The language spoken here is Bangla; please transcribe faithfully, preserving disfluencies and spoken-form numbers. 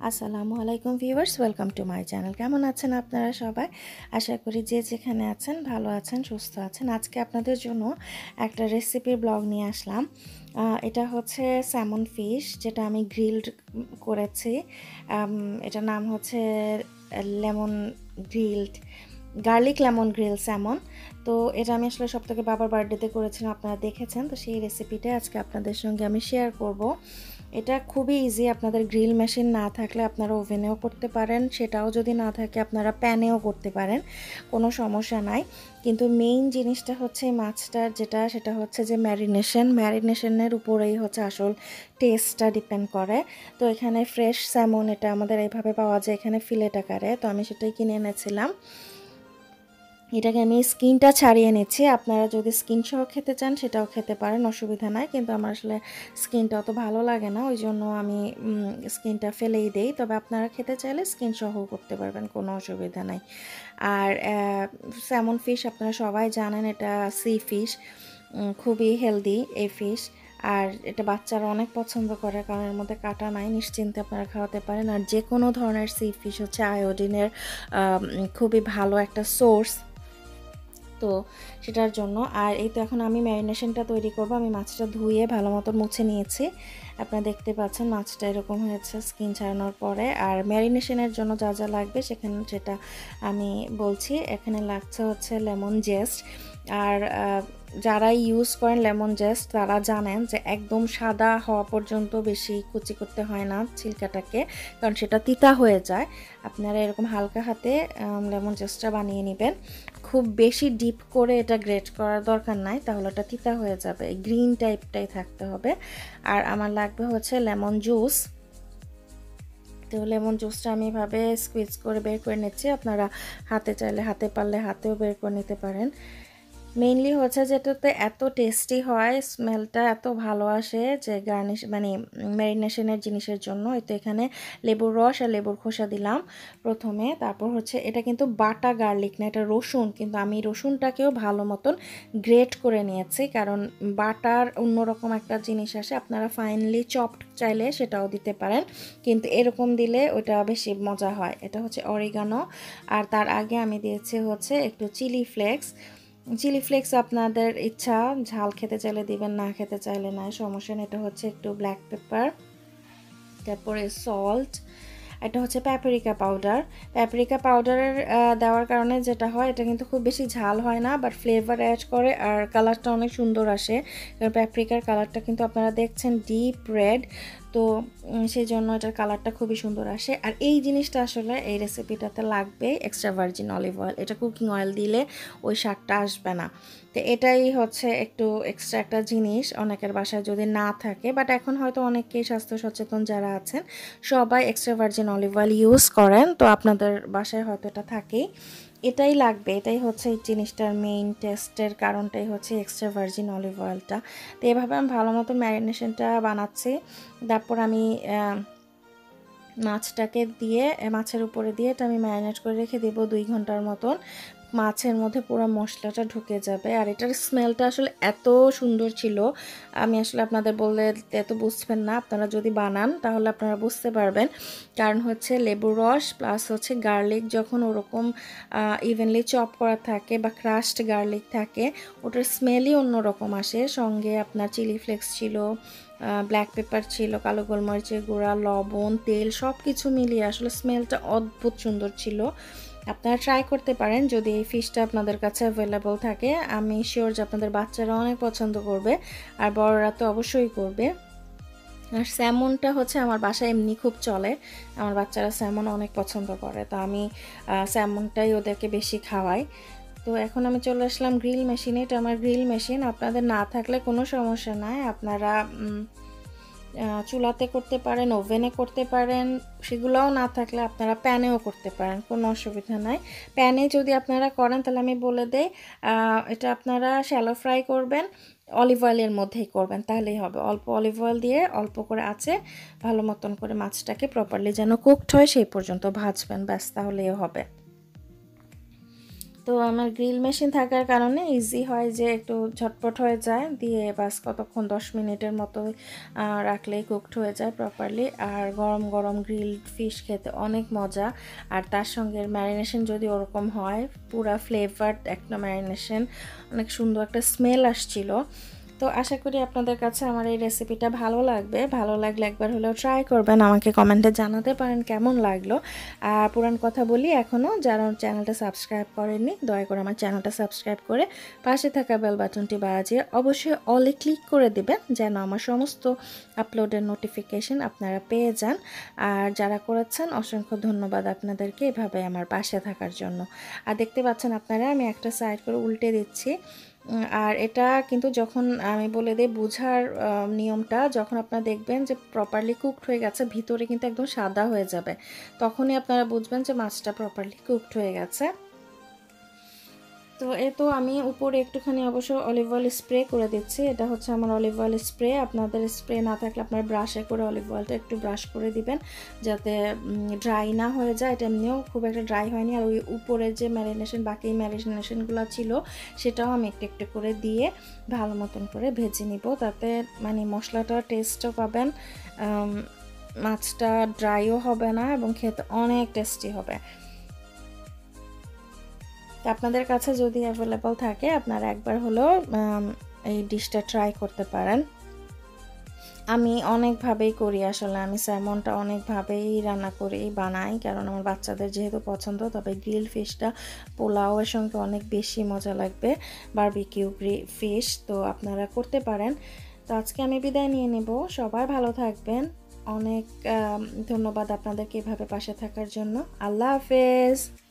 আসসালামু আলাইকুম viewers, welcome to my channel. কেমন আছেন আপনারা সবাই? আশা করি যে যেখানে আছেন ভালো আছেন, সুস্থ আছেন। আজকে আপনাদের জন্য একটা রেসিপির ব্লগ নিয়ে আসলাম। এটা হচ্ছে স্যামন ফিশ, যেটা আমি গ্রিলড করেছি। এটার নাম হচ্ছে lemon grilled garlic lemon grill salmon. তো এটা আমি আসলে সপ্তাহে বাবার বার্থডেতে করেছিলাম, আপনারা দেখেছেন। তো সেই রেসিপিটা আজকে আপনাদের সঙ্গে আমি শেয়ার করব। এটা খুবই ইজি। আপনাদের গ্রিল মেশিন না থাকলে আপনারা ওভেনেও করতে পারেন, সেটাও যদি না থাকে আপনারা প্যানেও করতে পারেন, কোনো সমস্যা নাই। কিন্তু মেইন জিনিসটা হচ্ছে মাছটার যেটা, সেটা হচ্ছে যে ম্যারিনেশন ম্যারিনেশনের উপরেই হচ্ছে আসল টেস্টটা ডিপেন্ড করে। তো এখানে ফ্রেশ স্যামন, এটা আমাদের এইভাবে পাওয়া যায় এখানে ফিলেট আকারে, তো আমি সেটাই কিনে এনেছিলাম। এটাকে আমি স্কিনটা ছাড়িয়ে নিচ্ছি। আপনারা যদি স্কিন সহ খেতে চান সেটাও খেতে পারেন, অসুবিধা নাই। কিন্তু আমার আসলে স্কিনটা অত ভালো লাগে না, ওই জন্য আমি স্কিনটা ফেলেই দেই। তবে আপনারা খেতে চাইলে স্কিন সহ করতে পারবেন, কোনো অসুবিধা নাই। আর স্যামন ফিশ আপনারা সবাই জানেন, এটা সি ফিশ, খুবই হেলদি এই ফিশ। আর এটা বাচ্চারা অনেক পছন্দ করে, কারণ এর মধ্যে কাটা নাই, নিশ্চিন্তে আপনারা খাওয়াতে পারেন। আর যে কোনো ধরনের সি ফিশ হচ্ছে আয়োডিনের খুবই ভালো একটা সোর্স, তো সেটার জন্য। আর এই তো এখন আমি ম্যারিনেশনটা তৈরি করব। আমি মাছটা ধুয়ে ভালো মতো মুছে নিয়েছি, আপনারা দেখতে পাচ্ছেন মাছটা এরকম হয়েছে স্কিন ছাড়ানোর পরে। আর ম্যারিনেশনের জন্য যা যা লাগবে সেখানে যেটা আমি বলছি, এখানে লাগছে হচ্ছে লেমন জেস্ট। আর যারা ইউজ করেন লেমন জেস্ট তারা জানেন যে একদম সাদা হওয়া পর্যন্ত বেশি কুচি করতে হয় না ছিলকাটাকে, কারণ সেটা তিতা হয়ে যায়। আপনারা এরকম হালকা হাতে লেমন জেস্টটা বানিয়ে নেবেন। খুব বেশি ডিপ করে এটা গ্রেট করার দরকার নাই, তাহলে এটা তিতা হয়ে যাবে। গ্রিন টাইপটাই থাকতে হবে। আর আমার লাগবে হচ্ছে লেমন জুস। তো লেমন জুসটা আমি এভাবে স্কুইজ করে বের করে নিচ্ছি। আপনারা হাতে চাইলে হাতে, পারলে হাতেও বের করে নিতে পারেন। মেইনলি হচ্ছে যেটাতে এত টেস্টি হয়, স্মেলটা এত ভালো আসে যে গার্নিশ মানে ম্যারিনেশনের জিনিসের জন্য। এই তো এখানে লেবুর রস আর লেবুর খোসা দিলাম প্রথমে। তারপর হচ্ছে এটা কিন্তু বাটা গার্লিক না, এটা রসুন, কিন্তু আমি রসুনটাকেও ভালো মতন গ্রেট করে নিয়েছি, কারণ বাটার অন্যরকম একটা জিনিস আসে। আপনারা ফাইনলি চপড চাইলে সেটাও দিতে পারেন, কিন্তু এরকম দিলে ওটা বেশি মজা হয়। এটা হচ্ছে অরিগানো। আর তার আগে আমি দিয়েছি হচ্ছে একটু চিলি ফ্লেক্স। চিলি ফ্লেক্স আপনাদের ইচ্ছা, ঝাল খেতে চাইলে দিবেন, না খেতে চাইলে না, সমস্যা নেই। এটা হচ্ছে একটু ব্ল্যাক পেপার, তারপরে সল্ট, এটা হচ্ছে প্যাপরিকা পাউডার। প্যাপরিকা পাউডারের দেওয়ার কারণে যেটা হয়, এটা কিন্তু খুব বেশি ঝাল হয় না, বাট ফ্লেভার অ্যাড করে আর কালারটা অনেক সুন্দর আসে। কারণ প্যাপরিকার কালারটা কিন্তু আপনারা দেখছেন ডিপ রেড, তো সেই জন্য এটার কালারটা খুবই সুন্দর আসে। আর এই জিনিসটা আসলে এই রেসিপিটাতে লাগবে এক্সট্রা ভার্জিন অলিভ অয়েল। এটা কুকিং অয়েল দিলে ওই স্বাদটা আসবে না। তো এটাই হচ্ছে একটু এক্সট্রা একটা জিনিস, অনেকের বাসায় যদি না থাকে, বাট এখন হয়তো অনেকেই স্বাস্থ্য সচেতন যারা আছেন সবাই extra virgin olive oil use করেন, তো আপনাদের বাসায় হয়তো এটা থাকেই। এটাই লাগবে, এটাই হচ্ছে এই জিনিসটার মেইন টেস্টের কারণটাই হচ্ছে এক্সট্রা ভার্জিন অলিভ অয়েলটা। তো এভাবে আমি ভালো মতো ম্যারিনেশনটা বানাচ্ছি। তারপর আমি মাছটাকে দিয়ে, মাছের উপরে দিয়ে এটা আমি ম্যারিনেট করে রেখে দেবো দুই ঘন্টার মতন। মাছের মধ্যে পুরো মশলাটা ঢুকে যাবে। আর এটার স্মেলটা আসলে এত সুন্দর ছিল, আমি আসলে আপনাদের বললে এত বুঝবেন না। আপনারা যদি বানান তাহলে আপনারা বুঝতে পারবেন, কারণ হচ্ছে লেবুর রস প্লাস হচ্ছে গার্লিক যখন ওরকম ইভেনলি চপ করা থাকে বা ক্রাশড গার্লিক থাকে, ওটার স্মেলই অন্যরকম আসে। সঙ্গে আপনার চিলি ফ্লেক্স ছিল, ব্ল্যাক পেপার ছিল, কালো গোলমরিচের গুঁড়া, লবণ, তেল, সব কিছু মিলিয়ে আসলে স্মেলটা অদ্ভুত সুন্দর ছিল। আপনারা ট্রাই করতে পারেন যদি এই ফিশটা আপনাদের কাছে অ্যাভেলেবল থাকে। আমি শিওর যে আপনাদের বাচ্চারা অনেক পছন্দ করবে, আর বড়রা তো অবশ্যই করবে। আর স্যামনটা হচ্ছে আমার বাসায় এমনি খুব চলে, আমার বাচ্চারা স্যামন অনেক পছন্দ করে, তো আমি স্যামনটাই ওদেরকে বেশি খাওয়াই। তো এখন আমি চলে আসলাম গ্রিল মেশিনে। এটা আমার গ্রিল মেশিন, আপনাদের না থাকলে কোনো সমস্যা নাই, আপনারা চুলাতে করতে পারেন, ওভেনে করতে পারেন, সেগুলোও না থাকলে আপনারা প্যানেও করতে পারেন, কোনো অসুবিধা নাই। প্যানে যদি আপনারা করেন তাহলে আমি বলে দেই, এটা আপনারা শ্যালো ফ্রাই করবেন, অলিভ অয়েলের মধ্যেই করবেন, তাহলেই হবে। অল্প অলিভ অয়েল দিয়ে অল্প করে আছে ভালো মতন করে মাছটাকে প্রপারলি যেন কুকড হয় সেই পর্যন্ত ভাজবেন, ব্যাস, তাহলেই হবে। তো আমার গ্রিল মেশিন থাকার কারণে ইজি হয় যে একটু ঝটপট হয়ে যায়, দিয়ে বাস কতক্ষণ দশ মিনিটের মতো রাখলেই কুকড হয়ে যায় প্রপারলি। আর গরম গরম গ্রিলড ফিশ খেতে অনেক মজা, আর তার সঙ্গে ম্যারিনেশন যদি ওরকম হয়, পুরা ফ্লেভারড একটা ম্যারিনেশন, অনেক সুন্দর একটা স্মেল আসছিল। তো আশা করি আপনাদের কাছে আমার এই রেসিপিটা ভালো লাগবে। ভালো লাগলে একবার হলেও ট্রাই করবেন, আমাকে কমেন্টে জানাতে পারেন কেমন লাগলো। আর পুরান কথা বলি, এখনও যারা চ্যানেলটা সাবস্ক্রাইব করেননি, দয়া করে আমার চ্যানেলটা সাবস্ক্রাইব করে পাশে থাকা বেল বাটনটি বাজিয়ে অবশ্যই অলে ক্লিক করে দিবেন, যেন আমার সমস্ত আপলোডের নোটিফিকেশন আপনারা পেয়ে যান। আর যারা করেছেন অসংখ্য ধন্যবাদ আপনাদেরকে এভাবে আমার পাশে থাকার জন্য। আর দেখতে পাচ্ছেন আপনারা আমি একটা সাইড করে উল্টে দিচ্ছি। আর এটা কিন্তু যখন আমি বলে দিই বোঝার নিয়মটা, যখন আপনারা দেখবেন যে প্রপারলি কুকড হয়ে গেছে, ভিতরে কিন্তু একদম সাদা হয়ে যাবে, তখনই আপনারা বুঝবেন যে মাছটা প্রপারলি কুকড হয়ে গেছে। তো এ তো আমি উপরে একটুখানি অবশ্য অলিভ অয়েল স্প্রে করে দিচ্ছি। এটা হচ্ছে আমার অলিভ অয়েল স্প্রে। আপনাদের স্প্রে না থাকলে আপনার ব্রাশে করে অলিভ অয়েলটা একটু ব্রাশ করে দিবেন, যাতে ড্রাই না হয়ে যায়। এটা এমনিও খুব একটা ড্রাই হয়নি। আর ওই উপরে যে ম্যারিনেশন, বাকি ম্যারিনেশনগুলো ছিল, সেটাও আমি একটু একটু করে দিয়ে ভালো মতন করে ভেজে নিব, তাতে মানে মশলাটা টেস্টও পাবেন, মাছটা ড্রাইও হবে না এবং খেতে অনেক টেস্টি হবে। তো আপনাদের কাছে যদি অ্যাভেলেবল থাকে, আপনারা একবার হলেও এই ডিশটা ট্রাই করতে পারেন। আমি অনেকভাবেই করি আসলে, আমি স্যালমনটা অনেকভাবেই রান্না করি, বানাই, কারণ আমার বাচ্চাদের যেহেতু পছন্দ। তবে গ্রিল ফিশটা পোলাওয়ের সঙ্গে অনেক বেশি মজা লাগবে, বারবিকিউ ফিশ, তো আপনারা করতে পারেন। তো আজকে আমি বিদায় নিয়ে নেব, সবাই ভালো থাকবেন। অনেক ধন্যবাদ আপনাদেরকে এভাবে পাশে থাকার জন্য। আল্লাহ হাফেজ।